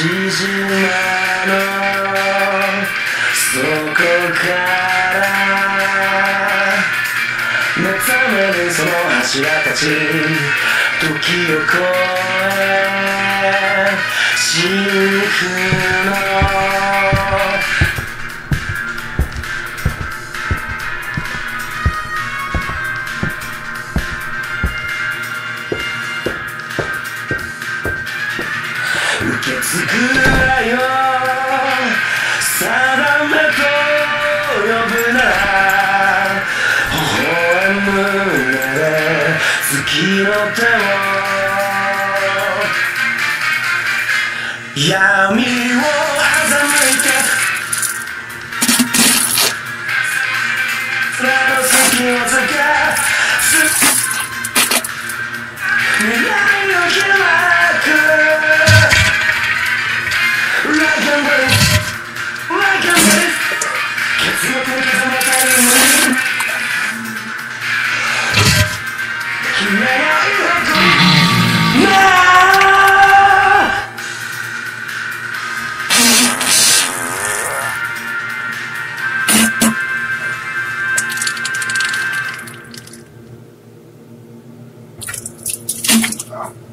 島の底から目覚めるその柱たち、時を超え真空の受け継ぐ愛を定めと呼ぶなら微笑む胸で月の手を闇を欺いてそれの隙をつけ未来を開くLike I'm ready, like I'm ready 結末に刻まれた夢に君の色がなあ